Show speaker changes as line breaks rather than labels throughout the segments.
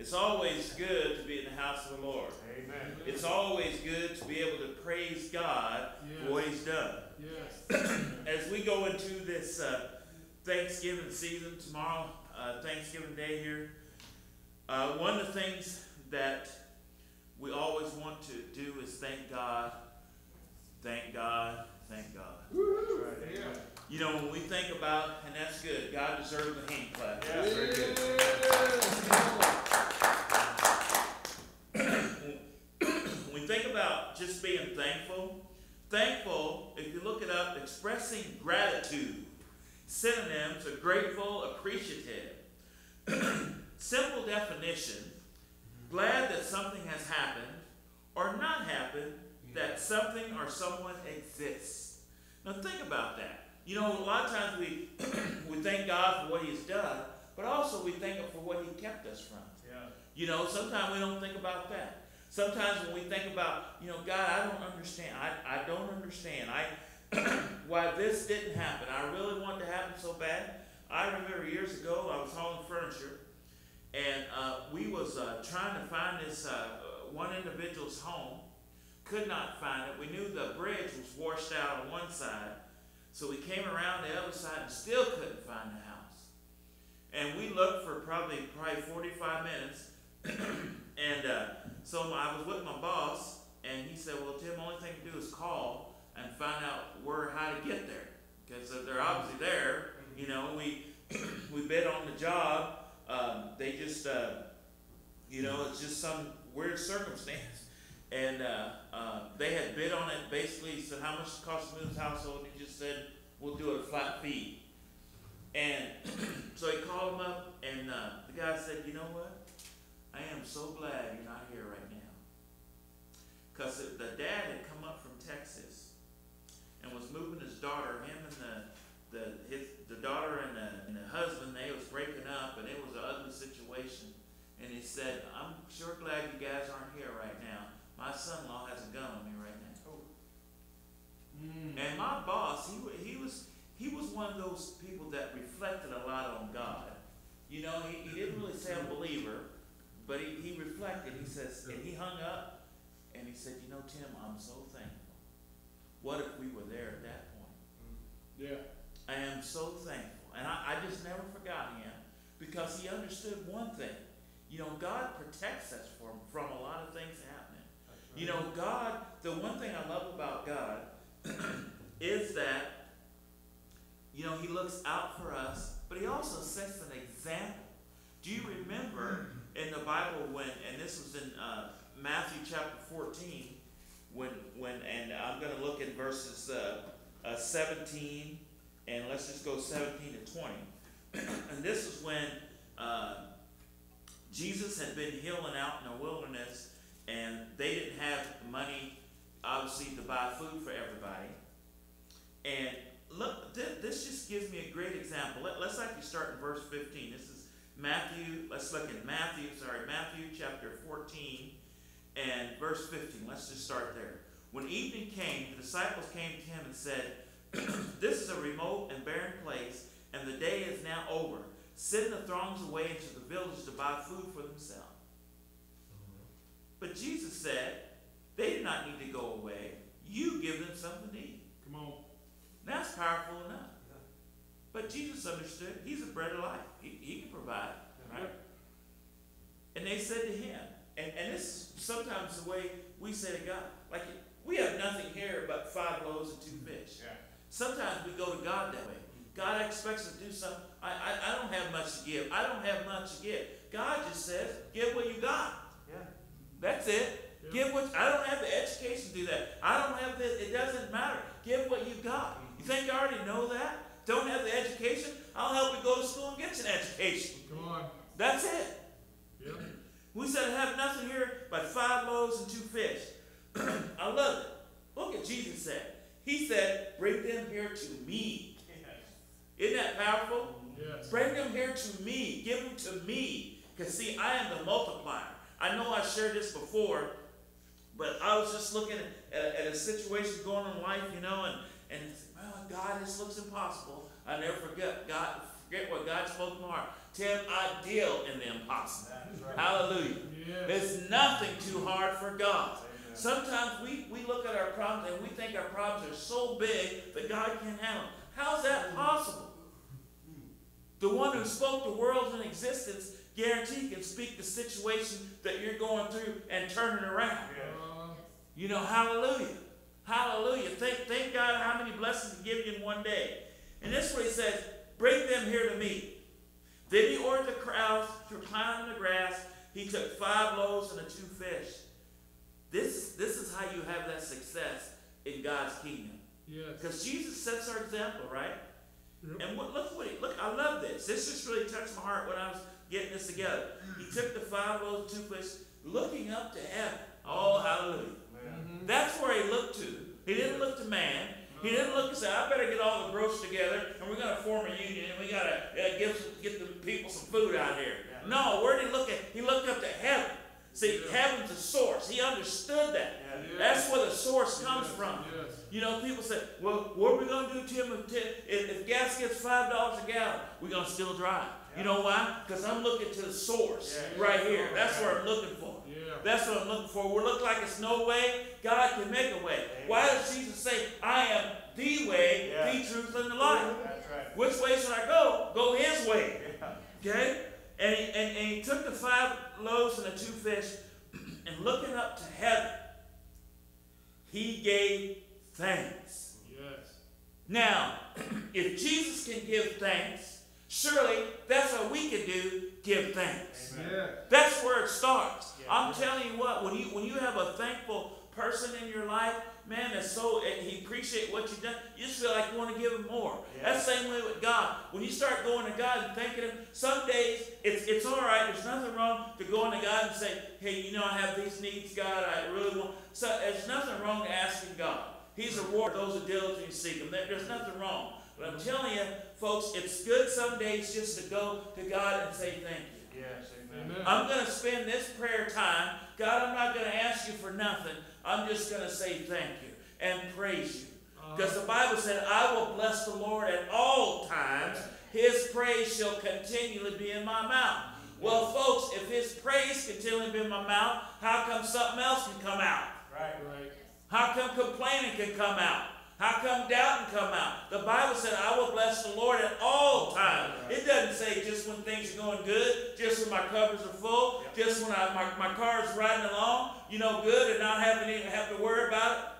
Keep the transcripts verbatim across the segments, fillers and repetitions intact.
It's always good to be in the house of the Lord.
Amen.
It's always good to be able to praise God
Yes.
for what He's done.
Yes.
As we go into this uh, Thanksgiving season, tomorrow, uh, Thanksgiving Day here, uh, one of the things that we always want to do is thank God, thank God, thank God.
That's right.
Yeah.
You know, when we think about, and that's good, God deserves a hand clap.
Yeah.
That's very good. When we think about just being thankful, thankful, if you look it up, expressing gratitude. Synonyms are grateful, appreciative. Simple definition, glad that something has happened or not happened, that something or someone exists. Now think about that. You know, a lot of times we we thank God for what He's done, but also we thank Him for what He kept us from.
Yeah.
You know, sometimes we don't think about that. Sometimes when we think about, you know, God, I don't understand. I, I don't understand. I why this didn't happen. I really wanted to happen so bad. I remember years ago I was hauling furniture, and uh, we was uh, trying to find this uh, one individual's home. Could not find it. We knew the bridge was washed out on one side, so we came around the other side and still couldn't find the house. And we looked for probably probably forty-five minutes, and uh, so I was with my boss, and he said, "Well, Tim, the only thing to do is call and find out where how to get there, because they're obviously there." You know, we we bid on the job. Um, they just, uh, you know, it's just some weird circumstance. And uh, uh, they had bid on it, basically said how much it cost to move his household, and he just said, we'll do it a flat fee. And so he called him up, and uh, the guy said, you know what? I am so glad you're not here right now. Because the dad had come up from Texas and was moving his daughter, him and the, the, his, the daughter and the, and the husband, they was breaking up, and it was an ugly situation. And he said, I'm sure glad you guys aren't here right now. My son-in-law has a gun on me right now.
Oh. Mm.
And my boss, he, he was he was one of those people that reflected a lot on God. You know, he, he didn't really say a believer, but he, he reflected. He says, and he hung up, and he said, you know, Tim, I'm so thankful. What if we were there at that point?
Yeah.
I am so thankful. And I, I just never forgot him, because he understood one thing. You know, God protects us from, from a lot of things happening. You know, God, the one thing I love about God is that, you know, He looks out for us, but He also sets an example. Do you remember in the Bible when, and this was in uh, Matthew chapter fourteen, when, when, and I'm going to look at verses uh, uh, seventeen, and let's just go seventeen to twenty. And this is when uh, Jesus had been healing out in the wilderness, and they didn't have money, obviously, to buy food for everybody. And look, th- this just gives me a great example. Let, let's actually start in verse fifteen. This is Matthew, let's look at Matthew, sorry, Matthew chapter fourteen and verse fifteen. Let's just start there. When evening came, the disciples came to Him and said, this is a remote and barren place, and the day is now over. Send the throngs away into the villages to buy food for themselves. But Jesus said, they do not need to go away. You give them something to eat.
Come on.
That's powerful enough. But Jesus understood. He's the bread of life. He, he can provide. Right? And they said to Him, and, and this is sometimes the way we say to God, like, we have nothing here but five loaves and two fish.
Yeah.
Sometimes we go to God that way. God expects us to do something. I, I, I don't have much to give. I don't have much to give. God just says, give what you got.
Yeah.
That's it.
Yeah.
Give what, I don't have the education to do that. I don't have this. It doesn't matter. Give what you got. You think you already know that? Don't have the education? I'll help you go to school and get you an education.
Come on.
That's it.
Yep.
We said I have nothing here but five loaves and two fish. I love it. Look at Jesus said. He said, bring them here to me. Isn't that powerful?
Yes.
Bring them here to me. Give them to me. Because see, I am the multiplier. I know I shared this before, but I was just looking at, at, at a situation going on in life, you know, and, and well, God, this looks impossible. I never forget God, forget what God spoke to my heart. Tim, I deal in the impossible.
Right.
Hallelujah.
Yes.
There's nothing too hard for God.
Amen.
Sometimes we, we look at our problems and we think our problems are so big that God can't handle them. How's that possible? The one who spoke the world into existence guarantee can speak the situation that you're going through and turn it around.
Uh,
You know, hallelujah. Hallelujah. Thank, thank God how many blessings He give you in one day. And this is what He says, bring them here to me. Then He ordered the crowds to recline in the grass. He took five loaves and the two fish. This, this is how you have that success in God's kingdom.
yes.
Because Jesus sets our example, right?
Yep.
And what, look what he, look, I love this. This just really touched my heart when I was getting this together. He took the five loaves and two fish, looking up to heaven. Oh, hallelujah.
Mhm.
That's where He looked to. He didn't look to man. He didn't look and say, I better get all the gross together and we're going to form a union and we got to uh, give some, get the people some food out here.
Yeah.
No, where did He look at? He looked up to heaven. See,
Yeah.
heaven's the source. He understood that.
Yeah.
That's where the source comes
Yes.
from.
Yes.
You know, people say, well, what are we going to do, Tim, if, if, if gas gets five dollars a gallon? We're going to still drive. You know why? Because I'm looking to the source
Yeah.
right here. That's what I'm looking for.
Yeah.
That's what I'm looking for. We look like it's no way. God can make a way. Why does Jesus say, I am the way,
Yeah.
the truth, and the life?
That's right.
Which way should I go? Go His way.
Yeah.
Okay? And he, and, and he took the five loaves and the two fish, and looking up to heaven, He gave thanks.
Yes.
Now, if Jesus can give thanks, surely that's what we can do, give thanks.
Amen.
Yeah.
That's where it starts.
Yeah.
I'm telling you what, when you when you have a thankful person in your life, man, that's so, and he appreciates what you've done, you just feel like you want to give him more.
Yeah.
That's the same way with God. When you start going to God and thanking Him, some days it's it's all right. There's nothing wrong to go into God and say, hey, you know, I have these needs, God. I really want. So there's nothing wrong to asking God. He's a reward those who diligently seek Him. There- There's nothing wrong. But I'm telling you, folks, it's good some days just to go to God and say thank you.
Yes. Amen.
Amen.
I'm going to spend this prayer time. God, I'm not going to ask you for nothing. I'm just going to say thank you and praise you. Because the Bible said, I will bless the Lord at all times. His praise shall continually be in my mouth. Well, folks, if His praise continually be in my mouth, how come something else can come out?
Right.
Right.
How come complaining can come out? How come doubt can come out? The Bible said, I will bless the Lord at all times. It doesn't say just when things are going good, just when my cupboards are full, just when I, my, my car is riding along, you know, good and not having to have to worry about it.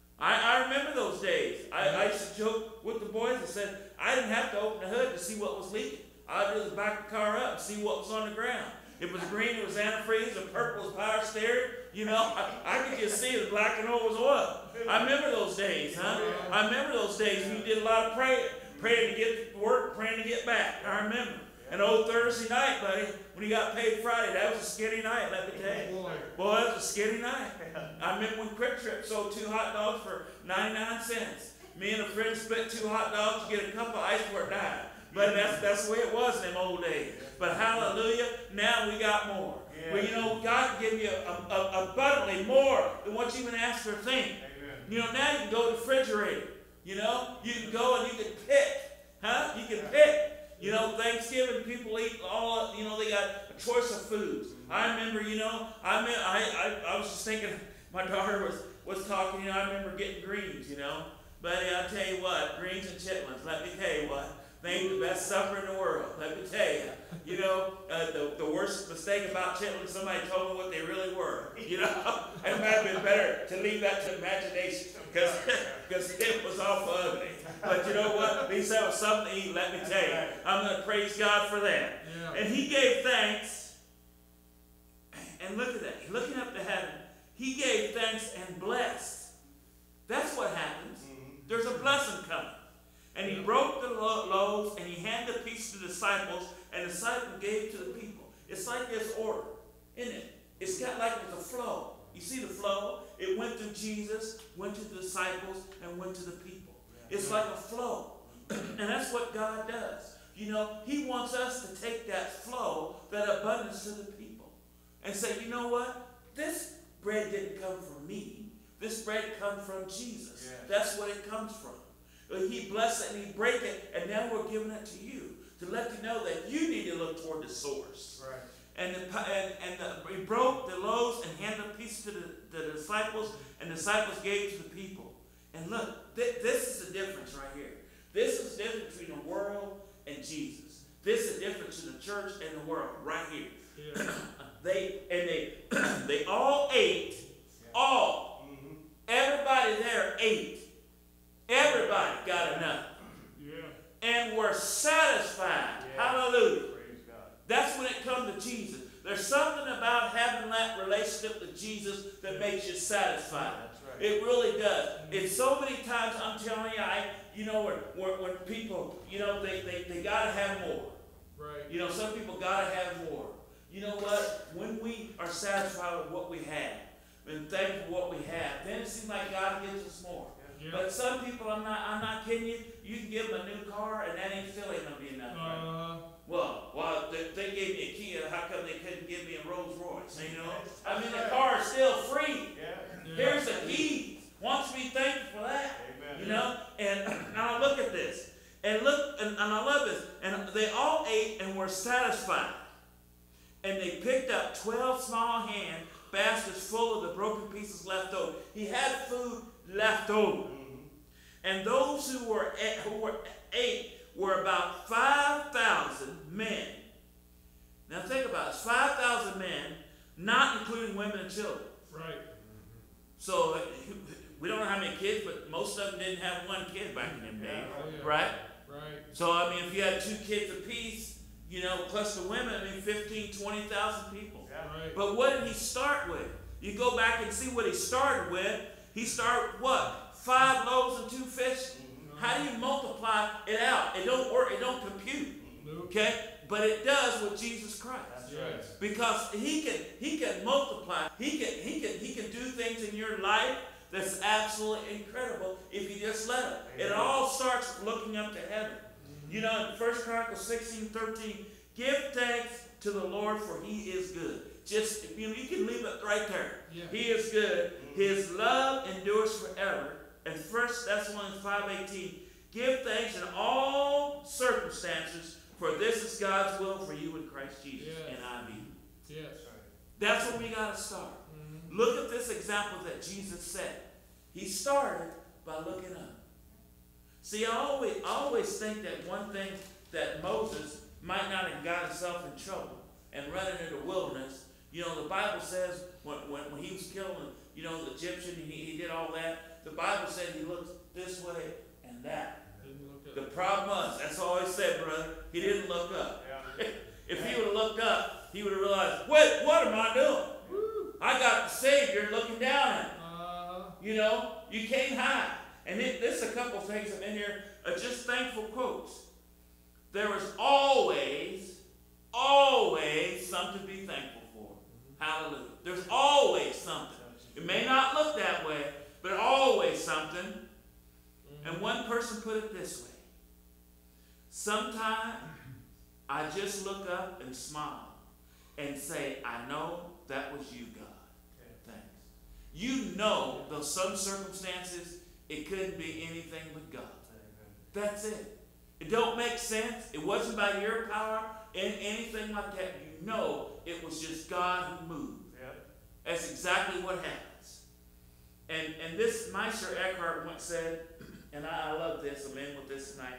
I, I remember those days. I, I used to joke with the boys and said, I didn't have to open the hood to see what was leaking. I would just back the car up and see what was on the ground. If it was green, it was antifreeze, and purple was power steering. You know, I, I could just see it, black and oil was oil. I remember those days, huh? I remember those days when you did a lot of praying, praying to get to work, praying to get back. I remember. And old Thursday night, buddy, when you got paid Friday, that was a skinny night, let me tell you.
Boy.
Boy, that was a skinny night. I remember when Quick Trip sold two hot dogs for ninety-nine cents. Me and a friend split two hot dogs to get a cup of ice for a dime. But that's that's the way it was in them old days. But hallelujah, now we got more.
Yeah.
Well, you know, God can give you a, a, abundantly more than what you even ask or think.
Amen.
You know, now you can go to the refrigerator. You know, you can go and you can pick. Huh? You can pick. You know, Thanksgiving, people eat all, you know, they got a choice of foods. I remember, you know, I mean, I, I, I was just thinking, my daughter was, was talking, you know, I remember getting greens, you know. But I'll tell you what, greens and chitlins, let me tell you what, they ain't the best supper in the world, let me tell you. You know, uh, the, the worst mistake about chitlins, somebody told me what they really were. You know, it might have been better to leave that to imagination, because it was awful ugly. But you know what? At least that was something to eat, let me tell you. I'm going to praise God for that.
Yeah.
And He gave thanks. And look at that. Looking up to heaven, He gave thanks and blessed. That's what happens. There's a blessing coming. And He broke the lo- loaves and He handed a piece to the disciples, and the disciples gave to the people. It's like this order, isn't it? It's got like it was a flow. You see the flow? It went through Jesus, went to the disciples, and went to the people. It's like a flow. And that's what God does. You know, He wants us to take that flow, that abundance to the people. And say, you know what? This bread didn't come from me. This bread comes from Jesus.
Yeah.
That's what it comes from. He blessed it and He break it, and now we're giving it to you. to let you know that you need to look toward the source.
Right.
And the, and, and the, he broke the loaves and handed a piece to the, the disciples, and the disciples gave to the people. And look, th- this is the difference right here. This is the difference between the world and Jesus. This is the difference in the church and the world right here.
Yeah.
they and they they all ate, all. Mm-hmm. Everybody there ate. Everybody got enough.
Yeah.
And were satisfied.
Yeah.
Hallelujah.
Praise God.
That's when it comes to Jesus. There's something about having that relationship with Jesus that makes you satisfied.
That's right.
It really does. It's so many times, I'm telling you, I, you know, when, when, when people, you know, they, they, they got to have more.
Right.
You know, some people got to have more. You know what? When we are satisfied with what we have, and thankful for what we have, then it seems like God gives us more.
Yeah.
But some people, I'm not, I'm not kidding you. You can give them a new car, and that ain't still ain't gonna be enough. Right?
Uh,
Well, well, they, they gave me a Kia. How come they couldn't give me a Rolls Royce? You know,
That's
I mean, the
right.
car is still free.
yeah.
Here's the key. Wants to be thankful for that.
Amen.
You know, and now look at this, and look, and, and I love this. And they all ate and were satisfied, and they picked up twelve small hand baskets full of the broken pieces left over. He had food left over, mm-hmm. and those who were at, who were ate were about five thousand men. Now think about it, five thousand men, not including women and children.
Right.
So we don't know how many kids, but most of them didn't have one kid back in them days,
Yeah, oh, yeah.
right?
Right.
So I mean, if you had two kids apiece, you know, plus the women, I mean, fifteen, twenty thousand people.
Yeah. Right.
But what did he start with? You go back and see what he started with. He started what? Five loaves and two fish. Mm-hmm. How do you multiply it out? It don't work. It don't compute.
Nope.
Okay, but it does with Jesus Christ.
That's right.
Because he can he can multiply. He can he can he can do things in your life that's absolutely incredible if you just let him. It all starts with looking up to heaven. Mm-hmm. You know, in First Chronicles sixteen thirteen, give thanks to the Lord for he is good. Just, you know, you can leave it right there. Yeah. He is good. Mm-hmm. His love endures forever. And First Thessalonians five eighteen, give thanks in all circumstances, for this is God's will for you in Christ Jesus.
Yes.
And I mean.
Yes.
That's where we got to start. Mm-hmm. Look at this example that Jesus set. He started by looking up. See, I always, I always think that one thing that Moses might not have got himself in trouble and running into the wilderness. You know, the Bible says when, when, when he was killing, you know, the Egyptian, he, he did all that. The Bible said he looked this way and that. The problem was, that's all he said, brother. He didn't look up. Yeah. If he would have looked up, he would have realized, wait, what am I doing? Woo. I got the Savior looking down at me. Uh, you know, you can't hide. And it, there's a couple things in here, uh, just thankful quotes. There is always, always something to be thankful for. Mm-hmm. Hallelujah. There's always something. It may not look that way, but always something. Mm-hmm. And one person put it this way. Sometimes I just look up and smile and say, I know that was you, God. Okay. Thanks. You know, though some circumstances, it couldn't be anything but God. Amen. That's it. It don't make sense. It wasn't by your power and anything like that. You know it was just God who moved. Yep. That's exactly what happens. And and this Meister Eckhart once said, and I, I love this, I'm in with this tonight.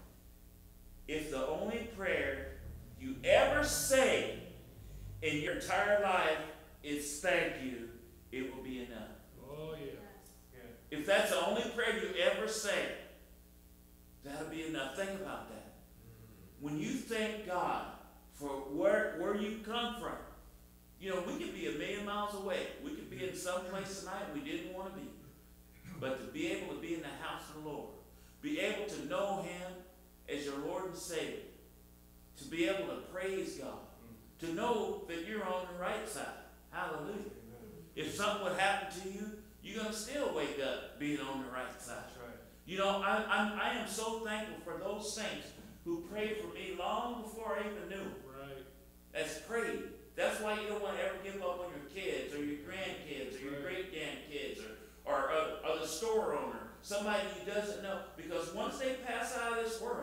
If the only prayer you ever say in your entire life is thank you, it will be enough. Oh, yeah. Yeah. If that's the only prayer you ever say, that'll be enough. Think about that. When you thank God for where, where you come from, you know, we could be a million miles away. We could be in some place tonight we didn't want to be. But to be able to be in the house of the Lord, be able to know Him as your Lord and Savior, to be able to praise God, to know that you're on the right side. Hallelujah. If something would happen to you, you're going to still wake up being on the right side. That's right. You know, I, I'm, I am so thankful for those saints who prayed for me long before I even knew. Right. That's prayed. That's why you don't want to ever give up on your kids or your grandkids or your right. great-grandkids or, or, or, or the store owner, somebody who doesn't know. Because once they pass out of this world,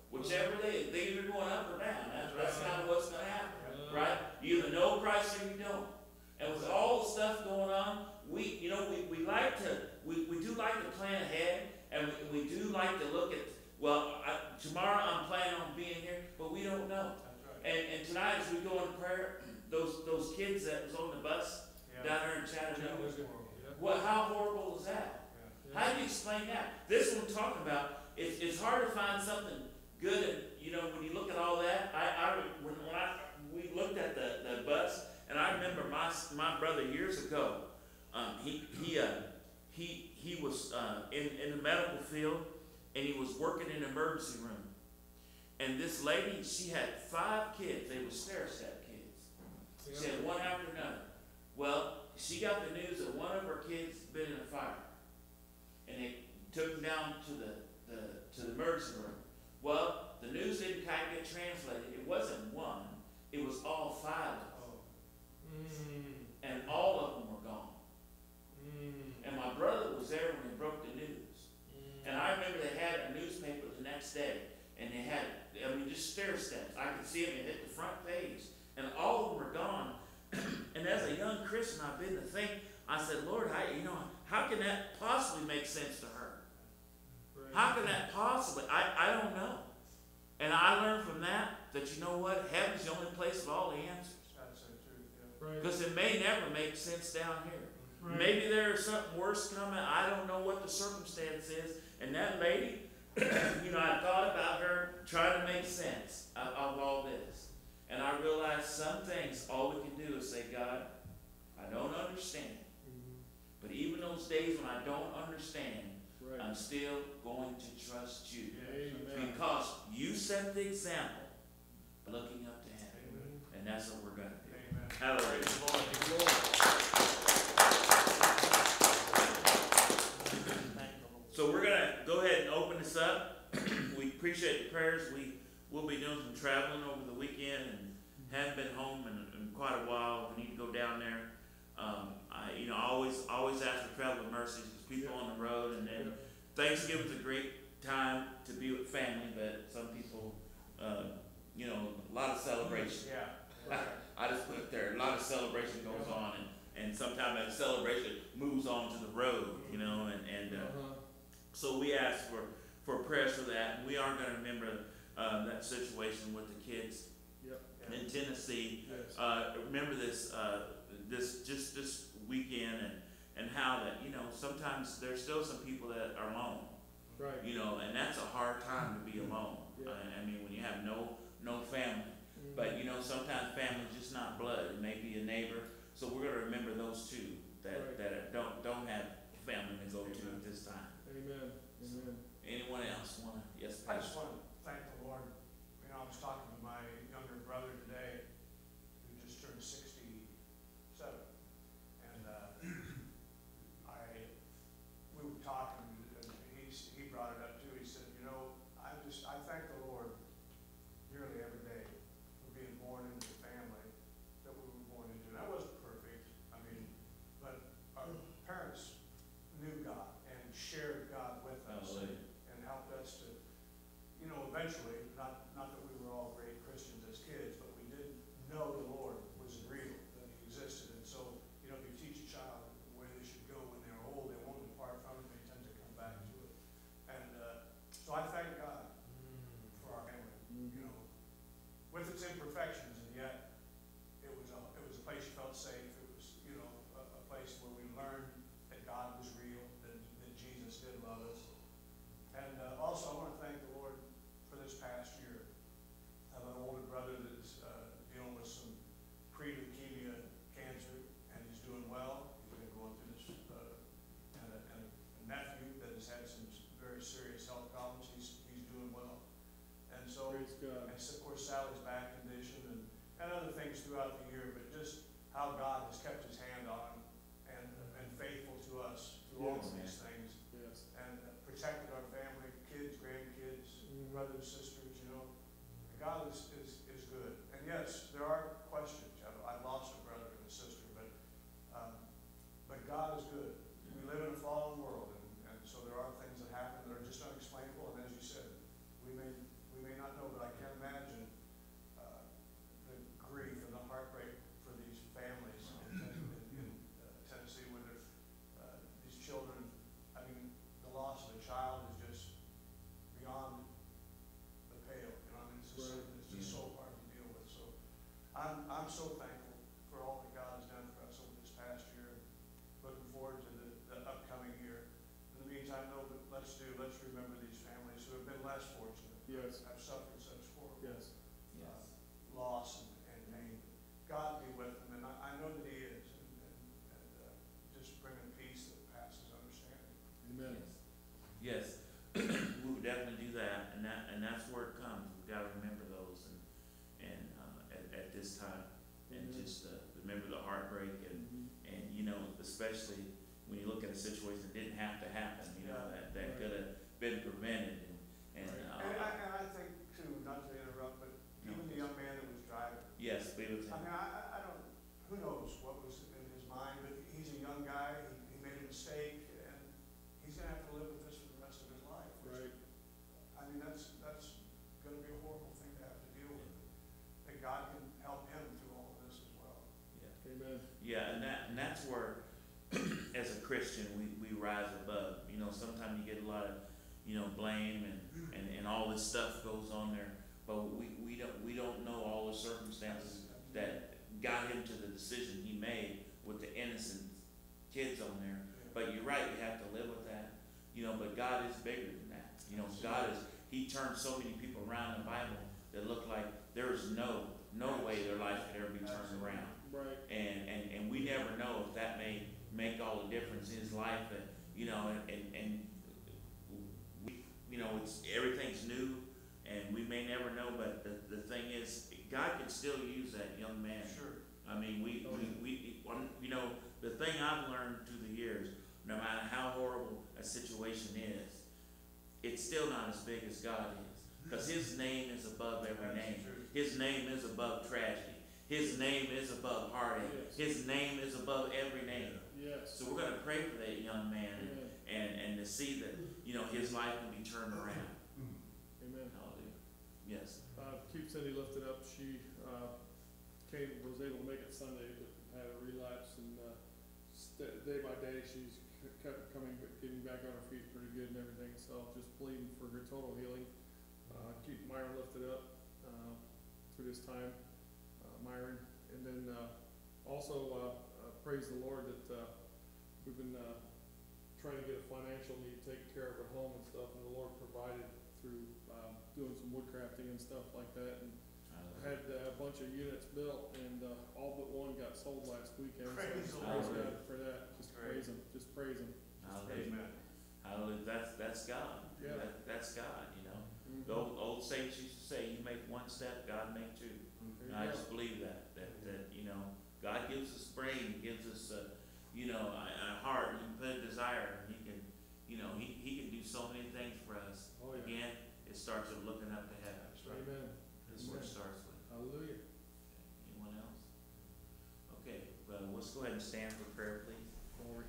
Whichever they, they either going up or down. That's, that's kind of what's going to happen,
Uh,
right? You either know Christ or you don't. And with all the stuff going on, we, you know, we, we like to, we, we do like to plan ahead, and we, we do like to look at, well, I, tomorrow I'm planning on being here, but we don't know.
That's right.
And, and tonight as we go in prayer, those, those kids that was on the bus
Yeah.
down there in Chattanooga,
That was horrible. Yeah.
what, how horrible is that?
Yeah.
How do you explain that? This one I'm talking about, it's, it's hard to find something good, and, you know, when you look at all that, I, I, when, when I, we looked at the, the bus, and I remember my, my brother years ago, um, he, he, uh, he, he was, uh, in, in the medical field, and he was working in an emergency room. And this lady, she had five kids, they were stair-step kids. She had one after another. Well, she got the news that one of her kids had been in a fire. And they took him down to the, the, to the emergency room. Well, the news didn't kind of get translated. It wasn't one, it was all five of them.
Mm.
And all of them were gone.
Mm.
And my brother was there when they broke the news.
Mm.
And I remember they had a newspaper the next day, and they had, I mean, just stair steps. I could see them, it hit the front page, and all of them were gone. And as a young Christian, I've been to think, I said, Lord, how, you know, how can that possibly make sense to her?
Right.
How can that possibly? I, I don't know. And I learned from that that, you know what, heaven's the only place of all the answers.
That's the truth, yeah. Right.
Because it may never make sense down here.
Right.
Maybe there's something worse coming. I don't know what the circumstance is. And that lady, you know, I thought about her trying to make sense of, of all this. And I realized some things, all we can do is say, God, I don't understand.
Mhm.
But even those days when I don't understand,
Right.
I'm still going to trust you.
Yeah. Amen.
Because you set the example, looking up to heaven.
Amen.
And that's what we're going to do.
Amen.
Hallelujah.
Thank you, Lord.
So we're going to go ahead and open this up. We appreciate the prayers. We will be doing some traveling over the weekend and haven't been home in, in quite a while. We need to go down there. Um, I, you know, I always, always ask for traveling mercies because people on the road, and then Thanksgiving's a great time to be with family, but some people, uh, you know, a lot of celebration.
Yeah.
I just put it there, a lot of celebration goes on, and, and sometimes that celebration moves on to the road, you know, and, and, uh,
Uh-huh.
so we ask for, for prayers for that, and we are gonna remember, uh, that situation with the kids
Yep.
in Tennessee.
Yes.
Uh, remember this, uh, this, just this weekend, and, and how that, you know, sometimes there's still some people that are alone,
Right.
you know, and that's a hard time to be alone.
Yeah.
I, I mean, when you have no, no family.
Mhm.
But you know, sometimes family's just not blood. It may be a neighbor. So we're gonna remember those two that,
Right.
that don't, don't have family to go to at this time.
Amen. Amen.
Anyone else wanna? Yes,
I
Pastor.
just want to thank the Lord. You know, I was talking to my younger brother today, who just turned sixty-seven. And, uh, I, we were talking, and he's, he brought it up too. He said, you know, I just, I thank the Lord nearly every day for being born into the family that we were born into. And I wasn't perfect, I mean, but our parents knew God and shared God with us.
Hallelujah.
And helped us to, you know, eventually, not, not that we were all great Christians as kids, but we did know the Lord was real, that he existed. And so, you know, if you teach a child the way they should go when they're old, they won't depart from it, they tend to come back to it. And, uh, so I thank God for our family, you know, with its imperfections, and yet, it was a, it was a place you felt safe. It was, you know, a, a place where we learned that God was real, that, that Jesus did love us. And uh, also, I want to thank the Lord for this past year. I have an older brother that's uh, dealing with some pre-leukemia cancer, and he's doing well. He's been going through this, uh, and, a, and a nephew that has had some very serious health problems. He's, he's doing well. And so,
Praise God.
and so, of course, Sally's back condition, and, and other things throughout the year, but just how God has kept his hand on him and, and faithful to us through all of
Yes,
these things,
Yes.
and uh, protected our family, kids, grandkids,
Mhm.
brothers, sisters, you know. God is, is, is good. And yes, there are questions. I've, I've lost a brother and a sister, but, um, but God is good. We live in a fallen world, and, and so there are things that happen that are just unexplainable, and as you said, we may, we may not
heartbreak, and,
Mhm.
and, you know, especially when you look at a situation that didn't have to happen, you know,
Yeah.
that, that
Right.
could have been prevented, and, and,
Right.
And I,
uh,
and I think too, not to interrupt, but
No.
even the young man that was driving,
yes, be with
I
him.
mean, I, I- I don't, who knows what was in his mind, but he's a young guy, he, he made a mistake, and he's gonna have to live with this for the rest of his life. which,
Right.
I mean, that's, that's gonna be a horrible thing to have to deal with. That God can help him through all of this as well.
Yeah.
Amen.
Yeah, and that, and that's where, as a Christian, we, we rise above. You know, sometimes you get a lot of, you know, blame and, and, and all this stuff goes on there, but we, we don't, we don't know all the circumstances that got him to the decision he made with the innocent kids on there. But you're right, you have to live with that, you know, but God is bigger than that. You know, God is, he turned so many people around in the Bible that look like there is no, no way their life could ever be turned around.
Right.
And, and, and we never know if that may make all the difference in his life, and, you know, and, and, and we, you know, it's, everything's new, and we may never know, but the, the thing is, God can still use that young man.
Sure.
I mean, we, we, we, one- you know, the thing I've learned through the years, no matter how horrible a situation is, it's still not as big as God is. Because his name is above every name. His name is above tragedy. His name is above heartache.
Yes.
His name is above every name.
Yes.
So we're gonna pray for that young man,
Amen.
and, and to see that, you know, his life can be turned around.
Amen.
Hallelujah. Yes.
Uh, keep Cindy lifted up. She, uh, came, was able to make it Sunday, but had a relapse, and, uh, st- day by day, she's c- kept coming, getting back on her feet pretty good and everything, so just pleading for her total healing. Uh, keep Myron lifted up, uh, through this time, uh, Myron, and then, uh, also, uh, uh, praise the Lord that, uh, we've been, uh, trying to get a financial need taken care of at home and stuff, and the Lord provided through, um, doing some wood crafting and stuff like that, and had uh, a bunch of units built, and, uh, all but one got sold last weekend,
Praise
so
the
praise
Lord.
God for that, just
Great.
praise him, just praise him.
Hallelujah.
Amen.
Hallelujah. That's, that's God.
Yeah.
That, that's God, you know.
Mhm.
The old, old saints used to say, you make one step, God make two.
There
And
you
I
go.
just believe that, that, that, you know, God gives us brain, He gives us a, you know, a, a heart, He can put a desire, and He can, you know, He, He can do so many things for us.
Oh, yeah.
Again, it starts with looking up to heaven.
That's right.
Amen.
That's what it
Amen.
starts with.
Hallelujah.
Anyone else? Okay, well, let's go ahead and stand for prayer, please.
Glory.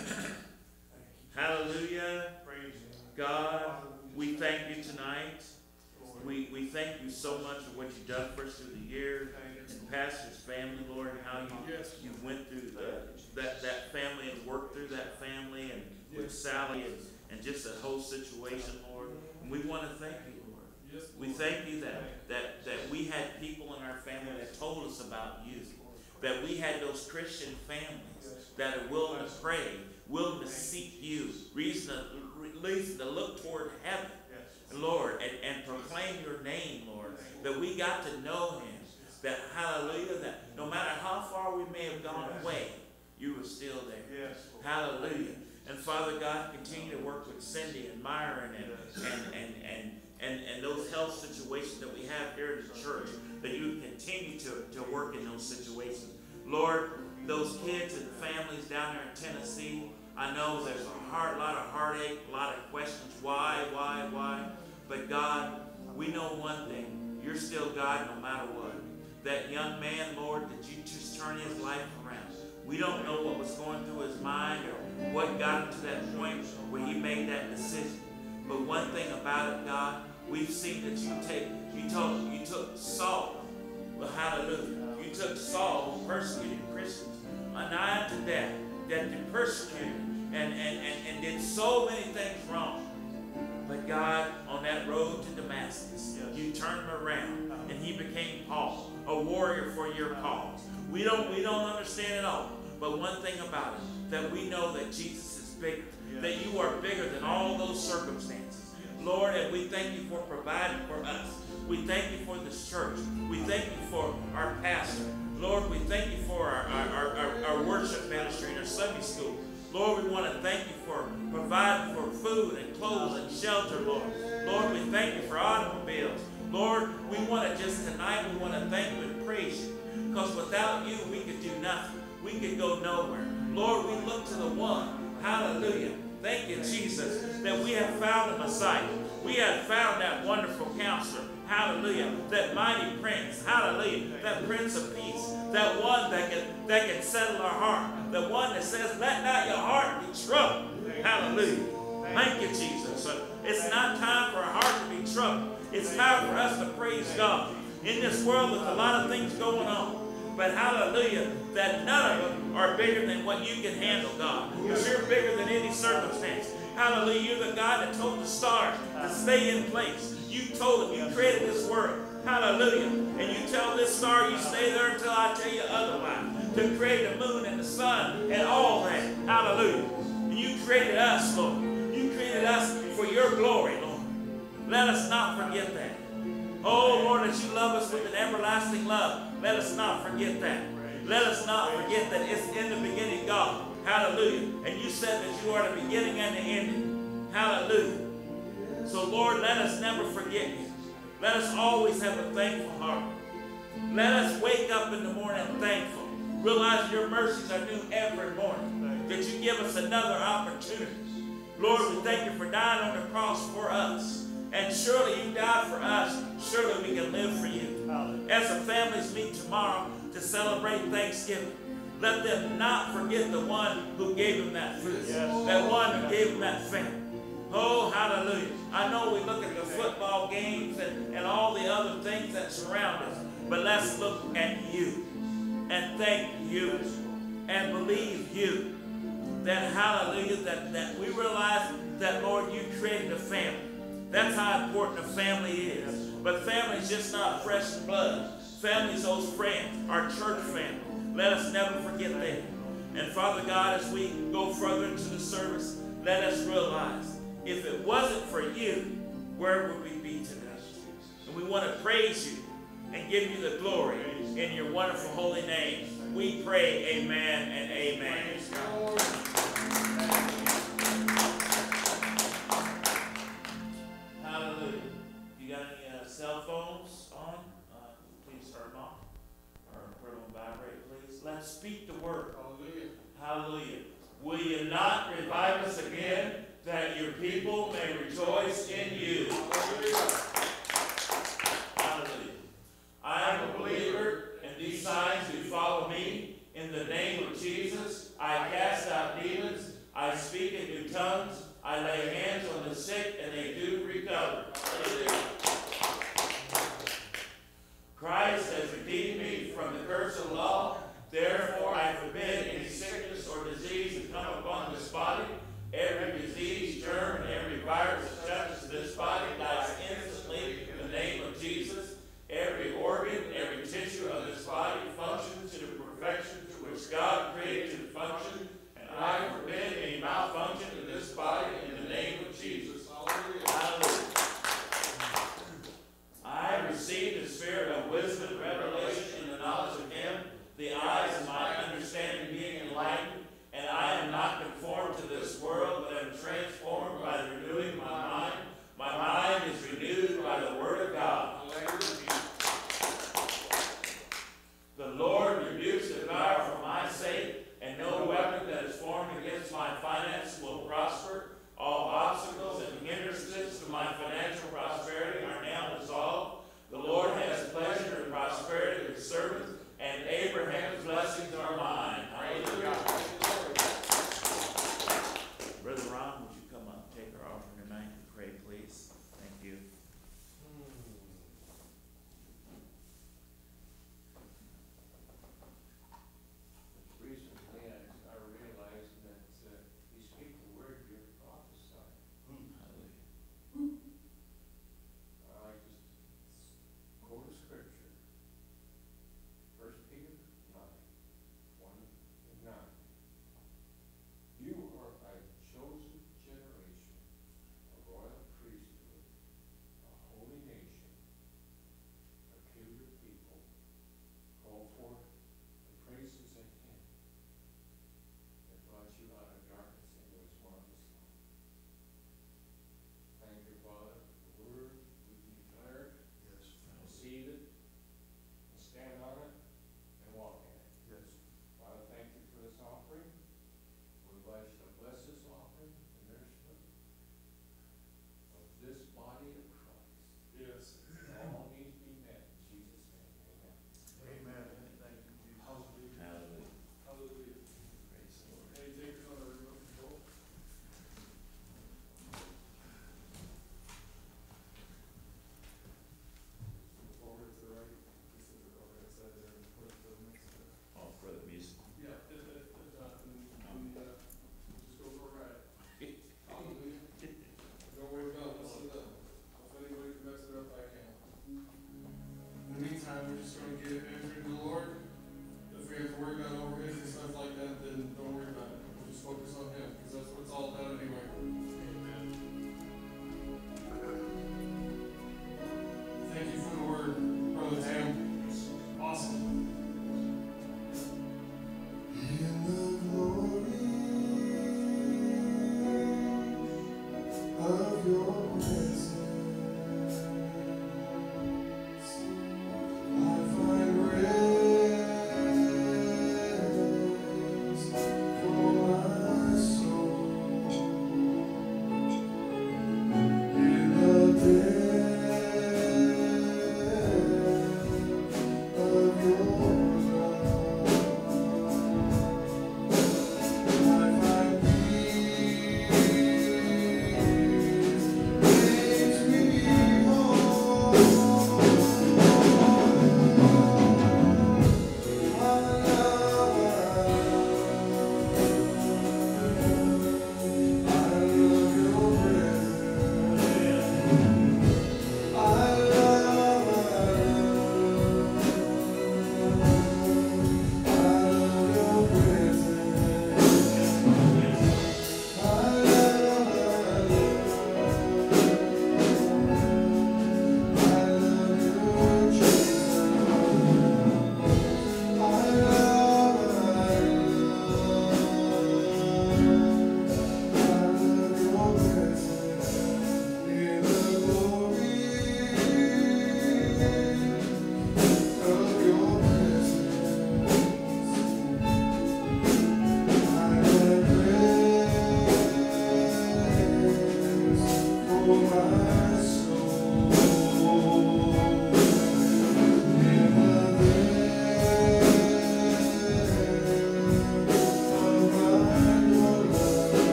Thank you.
Hallelujah.
Praise Him.
God, we thank you tonight.
Lord.
We, we thank you so much for what you've done for us through the year,
Thank you.
and Pastor's family, Lord, and how you,
Yes.
you went through the, that, that family and worked through that family, and with Sally, and, and just the whole situation, Lord. And we want to thank you, Lord.
Yes.
We thank you that, that, that we had people in our family that told us about you, that we had those Christian families that are willing to pray, willing to seek you, reason to, reason to look toward heaven, Lord, and, and proclaim your name, Lord, that we got to know him, that, hallelujah, that no matter how far we may have gone away, you were still there.
Yes.
Hallelujah. And Father God, continue to work with Cindy and Myron and, and, and, and, and, and those health situations that we have here in the church, that you continue to, to work in those situations. Lord, those kids and families down there in Tennessee, I know there's a heart, lot of heartache, a lot of questions. Why, why, why? But God, we know one thing. You're still God no matter what. That young man, Lord, that you just turn his life around. We don't know what was going through his mind or what got him to that point where he made that decision. But one thing about it, God, we've seen that you take, you took, you took Saul, well, hallelujah. You took Saul, who persecuted Christians, nigh to death, that they persecuted and, and, and, and did so many things wrong. But God, on that road to Damascus, you turned him around and he became Paul, a warrior for your cause. We don't, we don't understand it all, but one thing about it, that we know that Jesus is bigger, that you are bigger than all those circumstances. Lord, and we thank you for providing for us. We thank you for this church. We thank you for our pastor. Lord, we thank you for our, our, our, our worship ministry and our Sunday school. Lord, we want to thank you for providing for food and clothes and shelter, Lord. Lord, we thank you for automobiles. Lord, we want to just tonight, we want to thank you and praise you. Because without you, we could do nothing. we could go nowhere. Lord, we look to the one, hallelujah, thank you, Jesus, that we have found the Messiah. We have found that wonderful counselor, hallelujah, that mighty prince, hallelujah, that prince of peace, that one that can, that can settle our heart, the one that says, let not your heart be troubled, hallelujah. Thank you, Jesus. It's not time for our heart to be troubled. It's time for us to praise God. In this world, there's a lot of things going on. But hallelujah, that none of them are bigger than what you can handle, God. Because you're bigger than any circumstance. Hallelujah, you're the God that told the stars to stay in place. You told them, you created this world. Hallelujah. And you tell this star, you stay there until I tell you otherwise. To create the moon and the sun and all that. Hallelujah. And you created us, Lord. You created us for your glory, Lord. Let us not forget that. Oh, Lord, that you love us with an everlasting love. Let us not forget that. Let us not forget that it's in the beginning, God. Hallelujah. And you said that you are the beginning and the ending. Hallelujah. So, Lord, let us never forget you. Let us always have a thankful heart. Let us wake up in the morning thankful. Realize your mercies are new every morning. That you give us another opportunity. Lord, we thank you for dying on the cross for us. And surely you died for us. Surely we can live for you. As the families meet tomorrow to celebrate Thanksgiving, let them not forget the one who gave them that food. Yes. That one who gave them that family. Oh, hallelujah. I know we look at the football games and, and all the other things that surround us, but let's look at you and thank you and believe you. That, hallelujah, that, that we realize that, Lord, you created a family. That's how important a family is. But family is just not flesh and blood. Family is those friends, our church family. Let us never forget them. And Father God, as we go further into the service, let us realize if it wasn't for you, where would we be today? And we want to praise you and give you the glory in your wonderful holy name. We pray amen and amen. Hallelujah. You got any uh, cell phones on? Uh, please turn them off. Or put them on vibrate, please. Let's speak the word. Hallelujah. Hallelujah. Will you not revive us again, that your people may rejoice in you? Hallelujah. Hallelujah. I am a believer, and these signs do follow me. In the name of Jesus, I cast out demons. I speak in new tongues. I lay hands on the sick, and they do recover. Hallelujah. Christ has redeemed me from the curse of the law. Therefore, I forbid any sickness or disease to come upon this body. Every disease, germ, and every virus that touches this body dies instantly in the name of Jesus. Every organ, every tissue of this body functions to the perfection to which God created it to function. And I forbid any malfunction in this body in the name of Jesus. Hallelujah. I receive the spirit of wisdom, revelation, and the knowledge of Him. The eyes of my
this body of Christ.
Yes.
All needs to be met in Jesus' name, amen.
Amen. Thank you, Jesus.
Hallelujah.
Hallelujah.
Hallelujah.
Praise the Lord.
Any takers on the remote control? Forward to the right, just as the overhead side there, and put it to the next step.
Oh, for the music.
Yeah, it, it, it, uh, and, and, uh, just go for a ride. Hallelujah. Don't worry about, listen to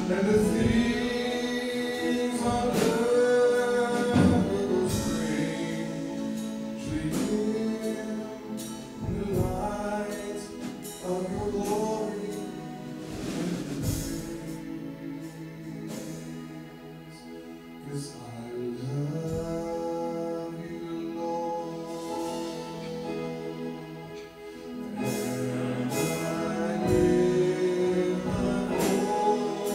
and the things on earth will strangely dim the light of your glory and grace. 'Cause I love you, Lord, and I give my all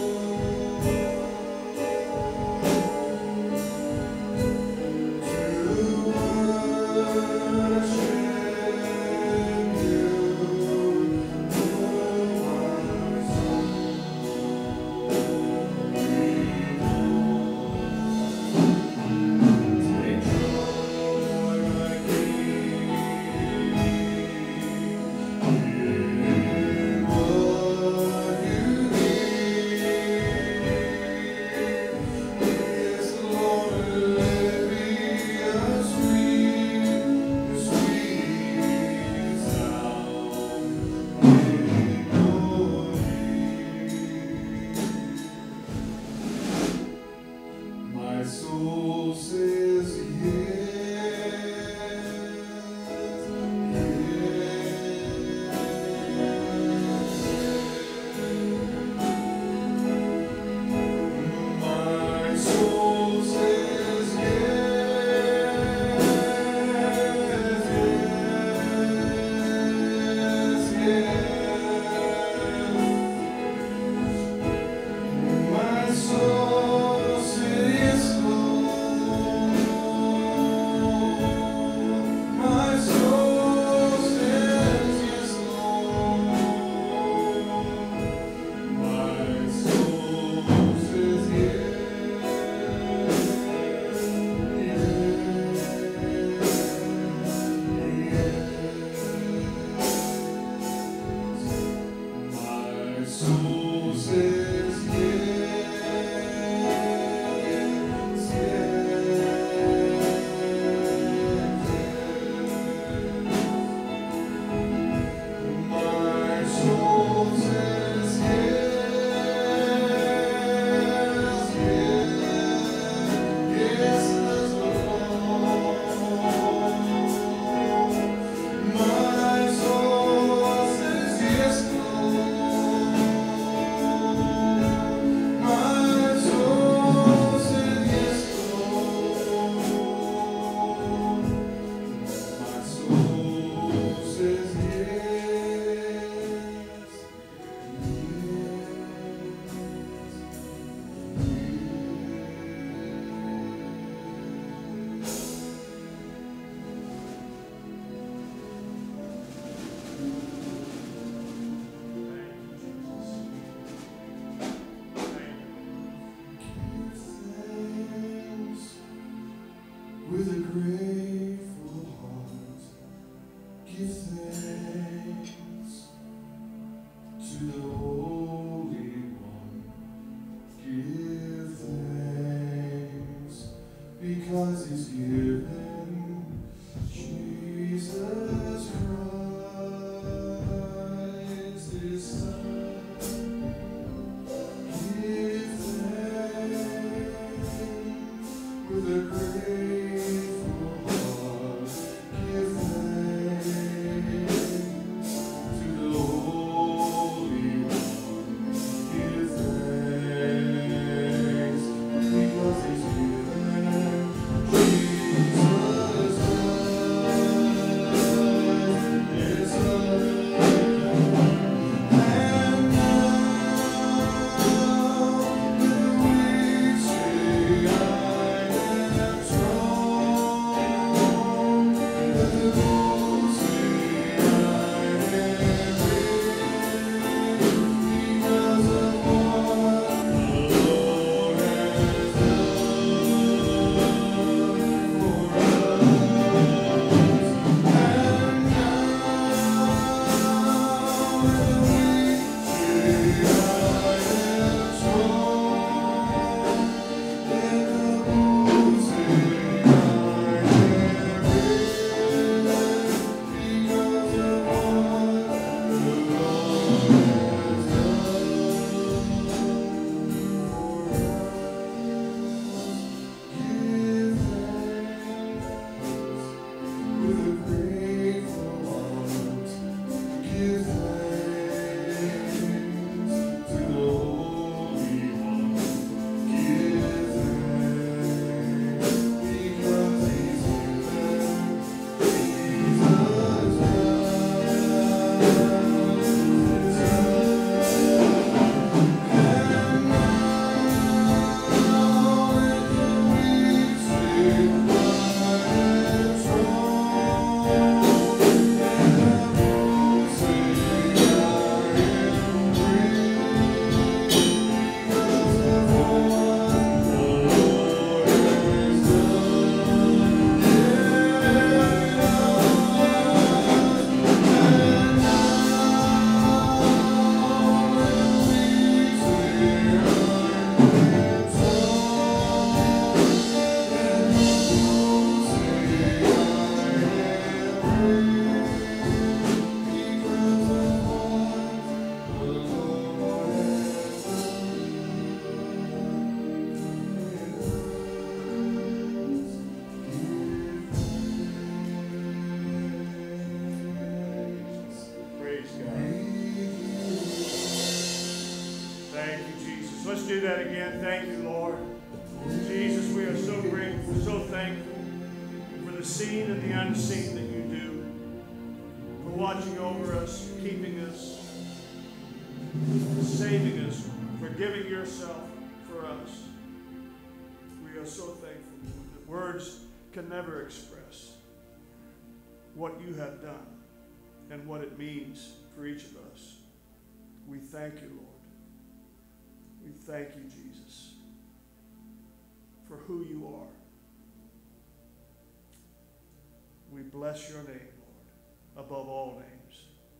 to worship you, take joy, my King, in what you give. Yes, Lord, let it be a sweet, sweet sound in your ear. My soul says My soul says yes, yes, yes. My soul says Lord. My soul says yes, Lord. My soul says yes, My soul says yes, My soul says yes, yes, yes, Lord. My soul says yes, Lord. My soul says yes, Lord. My soul says yes. With a grateful heart, give thanks to the Holy One. Give thanks because He's given Jesus Christ His Son. Give thanks with a grateful heart. Give thanks to the Holy One. Give thanks because He's given Jesus
So let's do that again. Thank you, Lord. Jesus, we are so grateful, so thankful for the seen and the unseen that you do, for watching over us, keeping us, saving us, for giving yourself for us. We are so thankful, Lord, that words can never express what you have done and what it means for each of us. We thank you, Lord. We thank you, Jesus, for who you are. We bless your name, Lord, above all names.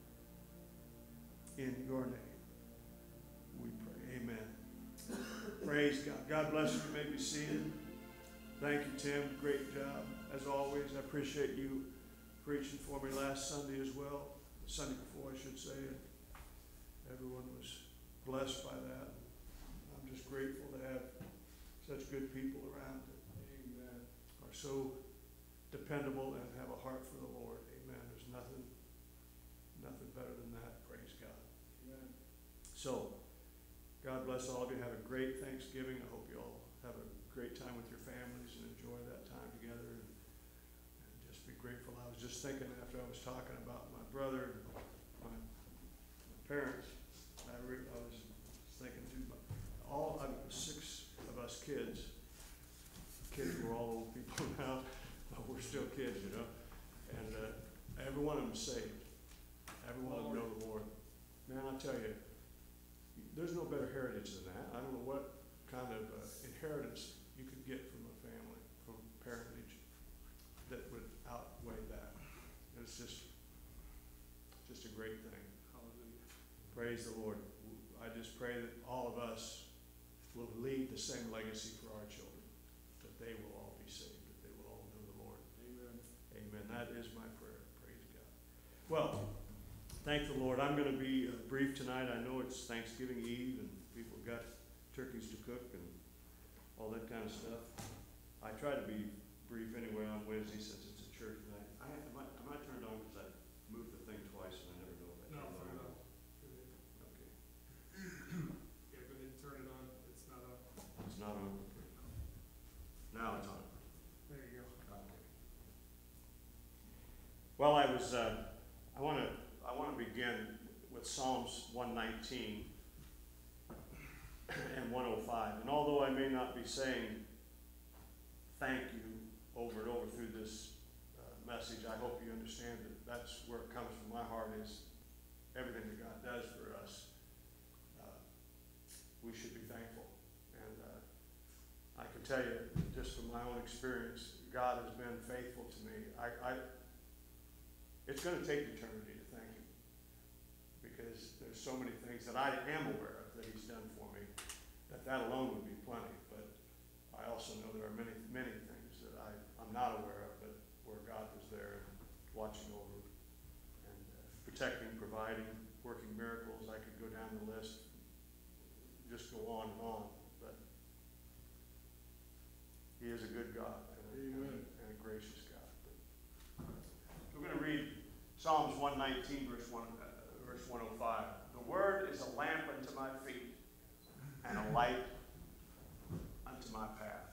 In your name, we pray. Amen. Praise God. God bless you. You may be seated. Thank you, Tim. Great job, as always. I appreciate you preaching for me last Sunday as well. The Sunday before, I should say. Everyone was blessed by that. I'm just grateful to have such good people around that Amen. Are so dependable and have a heart for the Lord. Amen. There's nothing, nothing better than that. Praise God. Amen. So, God bless all of you. Have a great Thanksgiving. I hope you all have a great time with your families and enjoy that time together. And, and just be grateful. I was just thinking after I was talking about my brother and my, my parents, I, re, I was thinking too, all I mean, six of us kids, kids were all old people now, but we're still kids, you know, and uh, every one of them saved. Every one of them know the Lord. Man, I tell you, there's no better heritage than that. I don't know what kind of uh, inheritance you could get from a family, from parentage, that would outweigh that. It's just, just a great thing. Hallelujah. Praise the Lord. I just pray that all of us will leave the same legacy for our children, that they will all be saved, that they will all know the Lord. Amen. Amen. That is my prayer. Praise God. Well, thank the Lord. I'm going to be uh, brief tonight. I know it's Thanksgiving Eve and people got turkeys to cook and all that kind of stuff. I try to be brief anyway on Wednesday since it's a church night. I am I, am I turned on because I moved the thing twice and I never know if I turned it on. Okay.
Yeah, go ahead and turn it on. It's not up.
It's not on. Now it's on.
There you go.
Okay. Well, I was. Uh, I want to. I want to begin with Psalms one nineteen and one oh five. And although I may not be saying thank you over and over through this uh, message, I hope you understand that that's where it comes from my heart, is everything that God does for us. Uh, we should be thankful. And uh, I can tell you, just from my own experience, God has been faithful to me. I, I It's going to take eternity to thank him, because there's so many things that I am aware of that he's done for me, that that alone would be plenty. But I also know there are many, many things that I, I'm not aware of, but where God was there and watching over and uh, protecting, providing, working miracles. I could go down the list, just go on and on. But he is a good God and a, and a gracious God. But we're going to read Psalms one nineteen, verse one, uh, verse one oh five. The word is a lamp unto my feet and a light unto my path.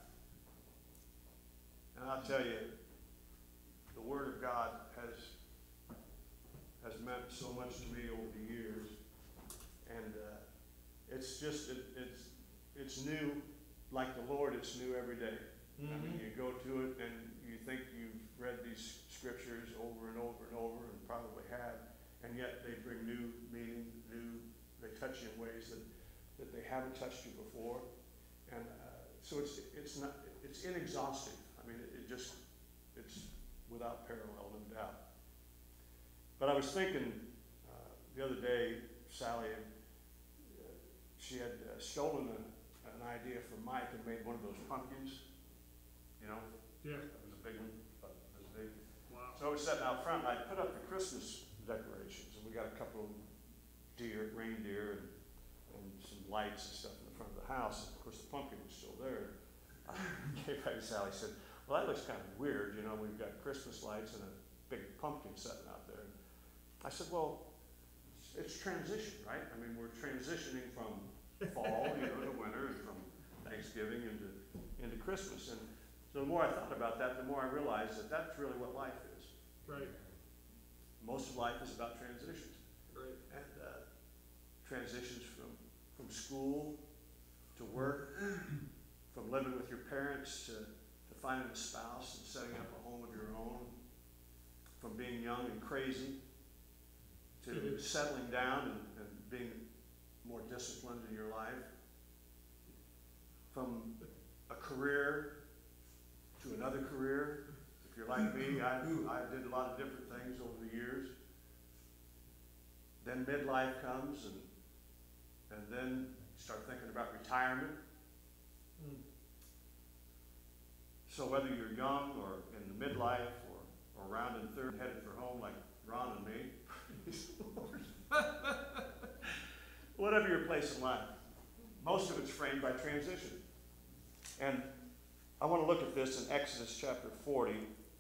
And I'll tell you, the word of God has has meant so much to me over the years, and uh, it's just it, it's it's new, like the Lord. It's new every day. Mm-hmm. I mean, you go to it and you think you've read these scriptures over and over and over, and probably have, and yet they bring new meaning, new, they touch you in ways that, that they haven't touched you before. And uh, so it's it's not it's inexhaustive. I mean, it, it just it's without parallel, no doubt. But I was thinking uh, the other day, Sally, uh, she had uh, stolen a, an idea from Mike and made one of those pumpkins. You know?
Yeah.
It was a big one. It was big.
Wow.
So I was sitting out front, and I put up the Christmas decorations, and we got a couple of deer, reindeer, and, and some lights and stuff in the front of the house. And of course, the pumpkin was still there. I came back to Sally and said, well, that looks kind of weird. You know, we've got Christmas lights and a big pumpkin sitting out there. I said, well, it's transition, right? I mean, we're transitioning from fall, you know, to winter. Christmas. And so the more I thought about that, the more I realized that that's really what life is.
Right,
Most of life is about transitions.
right.
And uh, transitions from, from school to work, from living with your parents to, to finding a spouse and setting up a home of your own, from being young and crazy to settling down and, and being more disciplined in your life, from a career to another career. If you're like me, I, I did a lot of different things over the years. Then midlife comes, and and then you start thinking about retirement.
Mm.
So whether you're young or in the midlife or, or around in third, headed for home like Ron and me, praise the Lord. Whatever your place in life, most of it's framed by transition. And I want to look at this in Exodus chapter forty,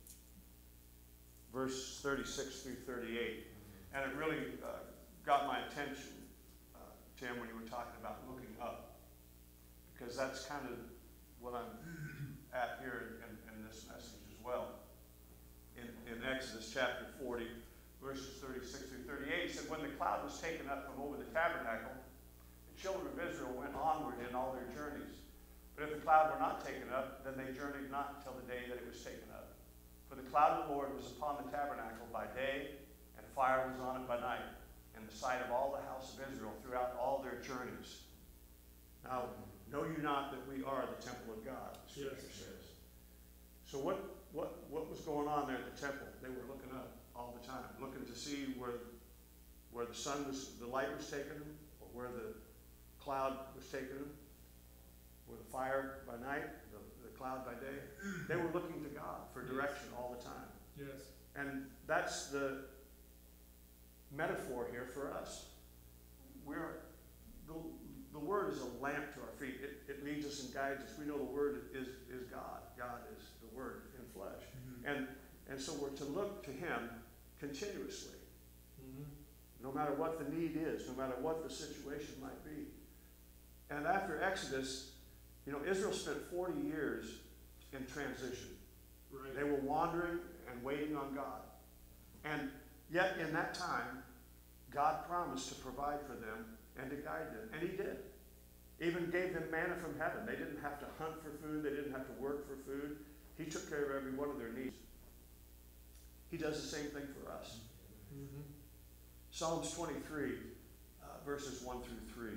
verse thirty-six through thirty-eight. And it really uh, got my attention, uh, Tim, when you were talking about looking up. Because that's kind of what I'm at here in, in this message as well. In, in Exodus chapter forty, verses thirty-six through thirty-eight, it said, when the cloud was taken up from over the tabernacle, the children of Israel went onward in all their journeys. But if the cloud were not taken up, then they journeyed not until the day that it was taken up. For the cloud of the Lord was upon the tabernacle by day, and fire was on it by night, in the sight of all the house of Israel throughout all their journeys. Now, know you not that we are the temple of God, the Scripture
Yes.
says. So what, what, what was going on there at the temple? They were looking up all the time, looking to see where, where the sun was, the light was taking them, or where the cloud was taking them, where the fire by night, the, the cloud by day. They were looking to God for direction all the time.
Yes.
And that's the metaphor here for us. We're, the, the Word is a lamp to our feet. It, it leads us and guides us. We know the Word is, is God. God is the Word in flesh. Mm-hmm. And, and so we're to look to Him continuously. Mm-hmm. No matter what the need is, no matter what the situation might be. And after Exodus, you know, Israel spent forty years in transition.
Right.
They were wandering and waiting on God. And yet in that time, God promised to provide for them and to guide them. And He did. Even gave them manna from heaven. They didn't have to hunt for food. They didn't have to work for food. He took care of every one of their needs. He does the same thing for us.
Mm-hmm.
Psalms twenty-three, uh, verses one through three.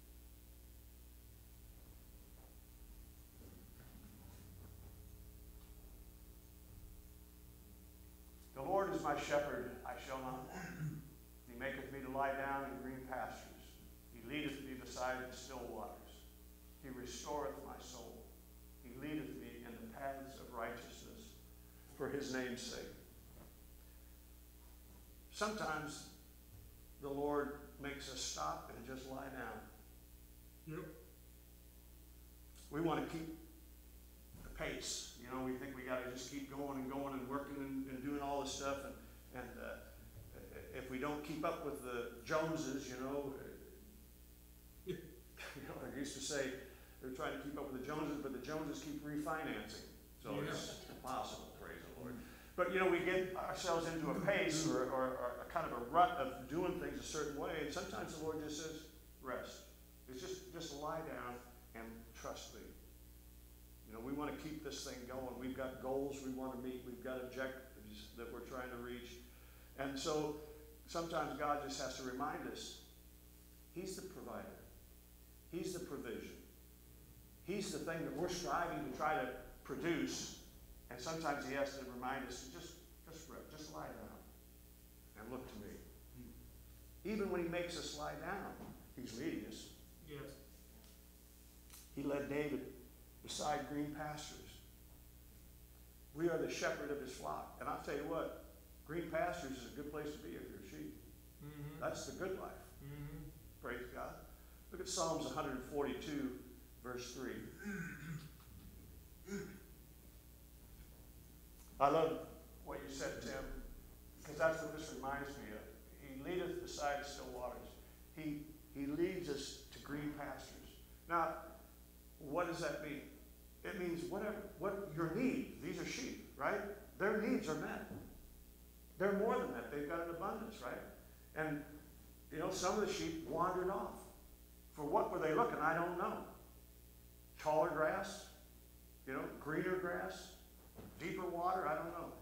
The Lord is my shepherd, I shall not want. He maketh me to lie down in green pastures. He leadeth me beside the still waters. He restoreth my soul. He leadeth me in the paths of righteousness for His name's sake. Sometimes the Lord makes us stop and just lie down.
Yep.
We want to keep the pace. You know, we think we got to just keep going and going and working and, and doing all this stuff. And, and uh, if we don't keep up with the Joneses, you know, you know, I used to say they're trying to keep up with the Joneses, but the Joneses keep refinancing. So
Yeah.
it's impossible, praise the Lord. But, you know, we get ourselves into a pace or, or, or a kind of a rut of doing things a certain way, and sometimes the Lord just says, rest. It's just, just lie down and trust me. You know, we want to keep this thing going. We've got goals we want to meet. We've got objectives that we're trying to reach. And so sometimes God just has to remind us, He's the provider. He's the provision. He's the thing that we're striving to try to produce. And sometimes He has to remind us to just, just, just lie down and look to me. Even when He makes us lie down, He's leading us.
Yes.
He led David beside green pastures. We are the shepherd of His flock. And I'll tell you what, green pastures is a good place to be if you're a sheep.
Mm-hmm.
That's the good life.
Mm-hmm.
Praise God. Look at Psalms one forty-two, verse three. I love what you said, Tim, because that's what this reminds me of. He leadeth beside still waters. He, he leads us to green pastures. Now, what does that mean? It means whatever, what your needs, these are sheep, right? Their needs are met. They're more than that. They've got an abundance, right? And, you know, some of the sheep wandered off. For what were they looking? I don't know. Taller grass, you know, greener grass, deeper water, I don't know.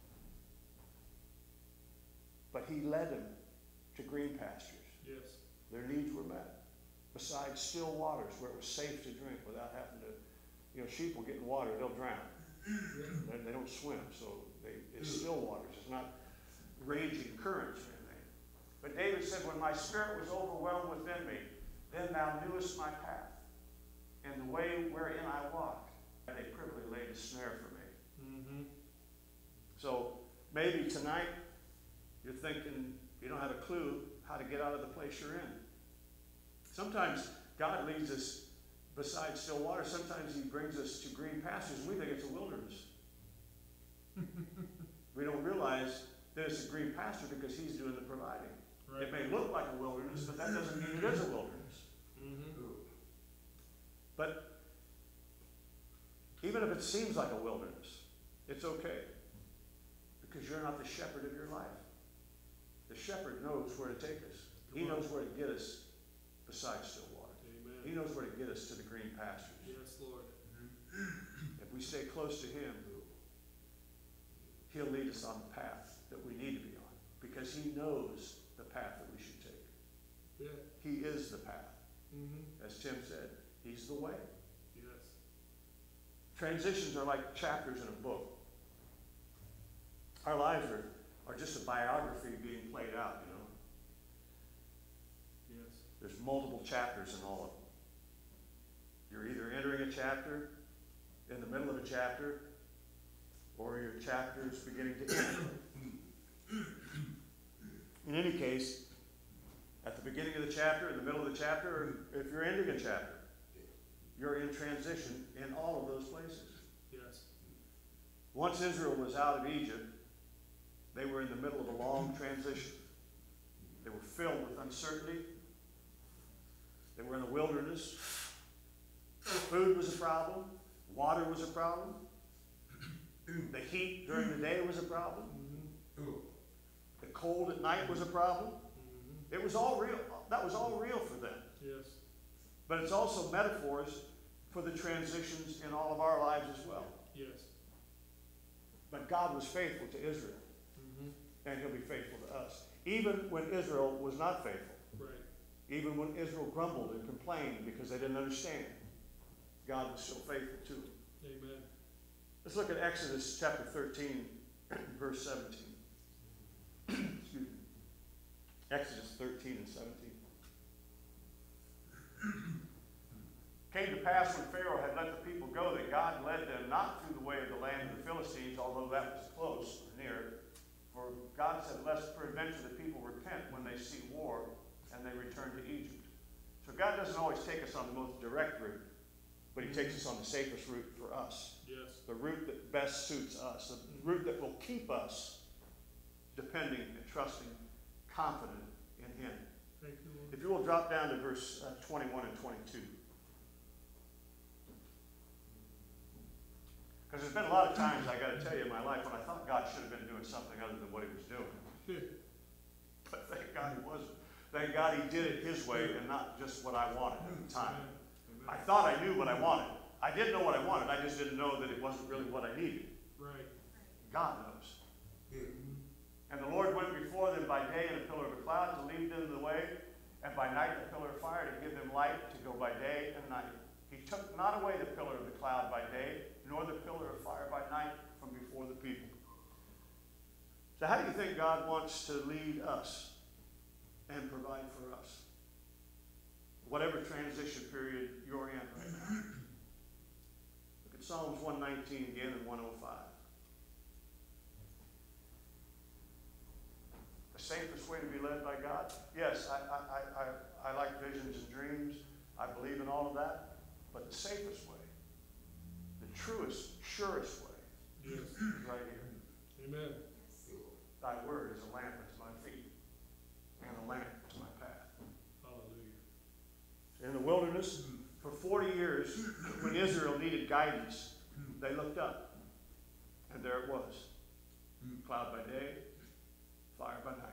But he led them to green pastures.
Yes.
Their needs were met. Besides still waters where it was safe to drink without having to, you know, sheep will get in water, they'll drown. They, they don't swim, so they, it's still waters. It's not raging currents or anything. But David said, when my spirit was overwhelmed within me, then thou knewest my path, and the way wherein I walked, and they privily laid a snare for me.
Mm-hmm.
So maybe tonight you're thinking you don't have a clue how to get out of the place you're in. Sometimes God leads us beside still water. Sometimes he brings us to green pastures, and we think it's a wilderness. We don't realize that it's a green pasture because he's doing the providing.
Right.
It may look like a wilderness, but that doesn't mean it is a wilderness.
Mm-hmm.
But even if it seems like a wilderness, it's okay. Because you're not the shepherd of your life. The shepherd knows where to take us. He knows where to get us beside still water.
Amen.
He knows where to get us to the green pastures.
Yes, Lord.
If we stay close to him, he'll lead us on the path that we need to be on. Because he knows the path that we should take.
Yeah.
He is the path.
Mm-hmm.
As Tim said, he's the way.
Yes.
Transitions are like chapters in a book. Our lives are, are just a biography being played out, you know.
Yes.
There's multiple chapters in all of them. You're either entering a chapter, in the middle of a chapter, or your chapter is beginning to end. In any case, at the beginning of the chapter, in the middle of the chapter, or if you're ending a chapter, you're in transition in all of those places.
Yes.
Once Israel was out of Egypt, they were in the middle of a long transition. They were filled with uncertainty. They were in the wilderness. Food was a problem. Water was a problem. The heat during the day was a problem.
Mm-hmm.
The cold at night was a problem.
Mm-hmm.
It was all real. That was all real for them.
Yes.
But it's also metaphors for the transitions in all of our lives as well.
Yes.
But God was faithful to Israel.
Mm-hmm.
And he'll be faithful to us. Even when Israel was not faithful.
Right.
Even when Israel grumbled and complained because they didn't understand, God was still faithful to them.
Amen.
Let's look at Exodus chapter thirteen, verse seventeen. Excuse me. Exodus thirteen and seventeen. Came to pass when Pharaoh had let the people go that God led them not through the way of the land of the Philistines, although that was close or near. For God said, lest peradventure the people repent when they see war, and they return to Egypt. So God doesn't always take us on the most direct route, but he takes us on the safest route for us.
Yes.
The route that best suits us, the route that will keep us depending and trusting, confident in him.
Thank you, Lord.
If you will drop down to verse uh, twenty-one and twenty-two. Because there's been a lot of times, I got to tell you, in my life when I thought God should have been doing something other than what he was doing. But thank God he wasn't. Thank God he did it his way and not just what I wanted at the time.
Amen.
I thought I knew what I wanted. I did know what I wanted. I just didn't know that it wasn't really what I needed.
Right.
God knows. And the Lord went before them by day in a pillar of a cloud to lead them the way, and by night a pillar of fire to give them light to go by day and night. He took not away the pillar of the cloud by day, nor the pillar of fire by night from before the people. So how do you think God wants to lead us and provide for us? Whatever transition period you're in right now. Look at Psalms one nineteen again and one oh five. The safest way to be led by God? Yes, I, I, I, I, I like visions and dreams. I believe in all of that. But the safest way, the truest, surest way,
Yes.
is right here.
Amen.
Thy word is a lamp unto my feet and a lamp to my path.
Hallelujah.
In the wilderness, for forty years, when Israel needed guidance, they looked up, and there it was. Cloud by day, fire by night.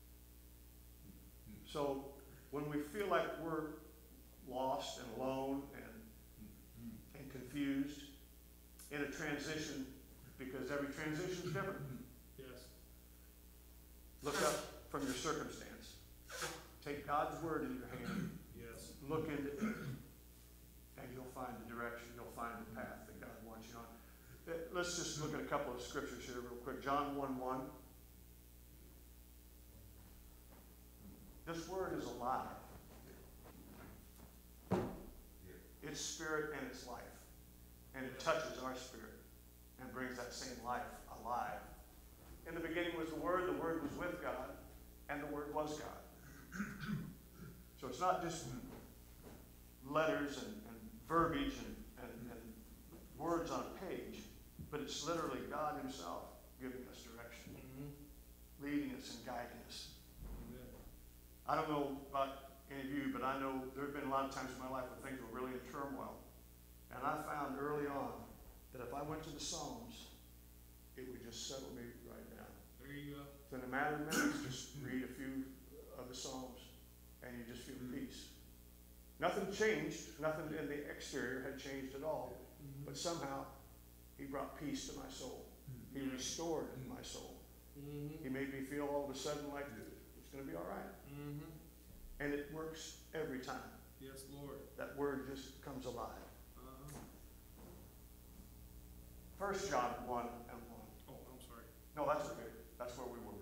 So when we feel like we're lost and alone and, and confused in a transition, because every transition is different,
Yes.
look up from your circumstance. Take God's word in your hand.
Yes.
Look into it, and you'll find the direction, you'll find the path that God wants you on. Uh, Let's just look at a couple of scriptures here real quick. John one one. This word is alive. It's spirit and it's life. And it touches our spirit and brings that same life alive. In the beginning was the Word, the Word was with God, and the Word was God. So it's not just letters and, and verbiage and, and, and words on a page, but it's literally God Himself giving us direction,
Mm-hmm.
leading us and guiding us.
Amen.
I don't know about any of you, but I know there have been a lot of times in my life when things were really in turmoil. And I found early on that if I went to the Psalms, it would just settle me right down.
There you go.
So in a matter of minutes, just read a few of the Psalms, and you just feel peace. Nothing changed. Nothing in the exterior had changed at all.
Mm-hmm.
But somehow, He brought peace to my soul. He restored my soul.
Mm-hmm.
He made me feel all of a sudden like it's going to be all right.
Mm-hmm.
And it works every time.
Yes, Lord.
That word just comes alive.
Uh-huh.
First John one and one.
Oh, I'm sorry.
No, that's okay. That's where we were.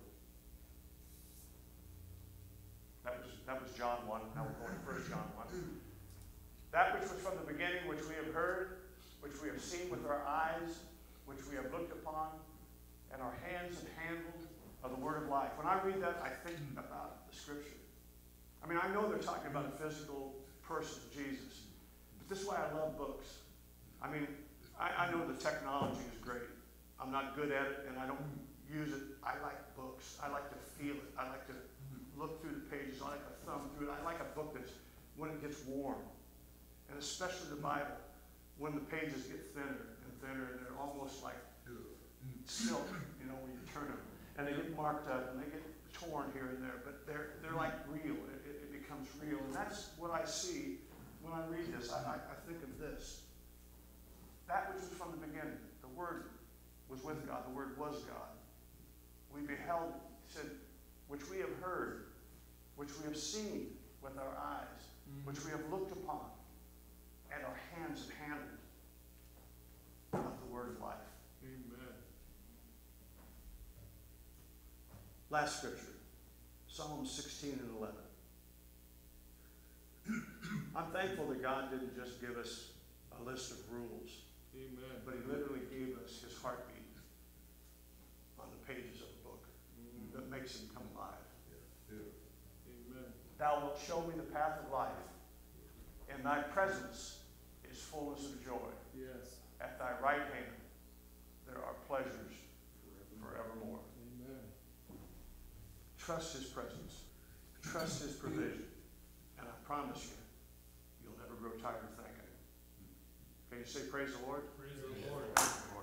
That was, that was John one. Now we're going to First John one. That which was from the beginning, which we have heard, which we have seen with our eyes, which we have looked upon, and our hands have handled of the word of life. When I read that, I think about the scripture. I mean, I know they're talking about a physical person, Jesus, but this is why I love books. I mean, I, I know the technology is great. I'm not good at it, and I don't use it. I like books. I like to feel it. I like to look through the pages. I like to thumb through it. I like a book that's, when it gets warm, and especially the Bible, when the pages get thinner and thinner, and they're almost like silk, you know, when you turn them. And they get marked up, and they get torn here and there, but they're, they're like real. It, it, it becomes real. And that's what I see when I read this. I, I, I think of this. That which was from the beginning, the Word was with God, the Word was God. We beheld, he said, which we have heard, which we have seen with our eyes, mm-hmm. which we have looked upon, and our hands have handled of the word of life.
Amen.
Last scripture, Psalm sixteen and eleven. I'm thankful that God didn't just give us a list of rules,
Amen.
but He literally gave us His heartbeat on the pages of the book
Mm-hmm.
that makes Him come alive.
Amen.
Thou wilt show me the path of life. In Thy presence is fullness of joy.
Yes.
At Thy right hand there are pleasures forevermore.
Amen.
Trust His presence. Trust His provision. And I promise you, you'll never grow tired of thanking Him. Can you say praise the Lord?
Praise the Lord.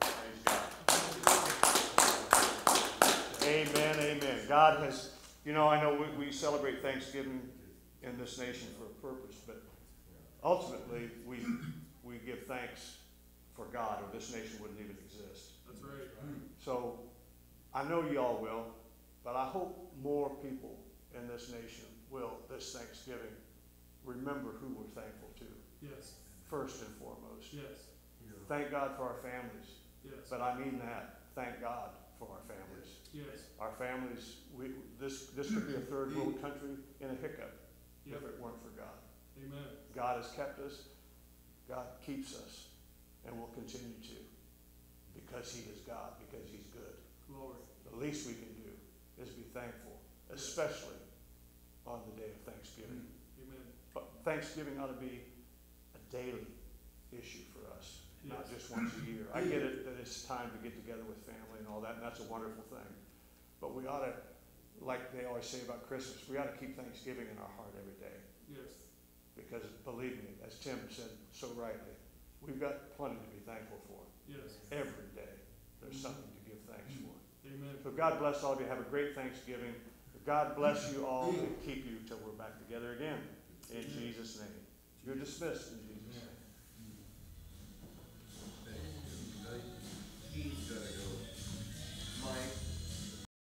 Praise God. Amen, amen. God has, you know, I know we, we celebrate Thanksgiving in this nation for a purpose, but ultimately we we give thanks for God, or this nation wouldn't even exist.
That's right.
So I know y'all will, but I hope more people in this nation will, this Thanksgiving, remember who we're thankful to,
Yes.
first and foremost.
Yes.
Thank God for our families,
Yes.
but I mean that. Thank God for our families.
Yes.
Our families, we, this, this could be a third world country in a hiccup if
Yep.
it weren't for God.
Amen.
God has kept us, God keeps us, and will continue to, because He is God, because He's good.
Glory.
The least we can do is be thankful, especially on the day of Thanksgiving.
Amen.
But Thanksgiving ought to be a daily issue for us, not
Yes.
just once a year. I get it that it's time to get together with family and all that, and that's a wonderful thing. But we ought to, like they always say about Christmas, we ought to keep Thanksgiving in our heart every day.
Yes.
Because believe me, as Tim said so rightly, we've got plenty to be thankful for.
Yes.
Every day, there's something to give thanks for.
Amen.
So God bless all of you. Have a great Thanksgiving. God bless you all and keep you till we're back together again. In Jesus' name. You're dismissed in Jesus' name.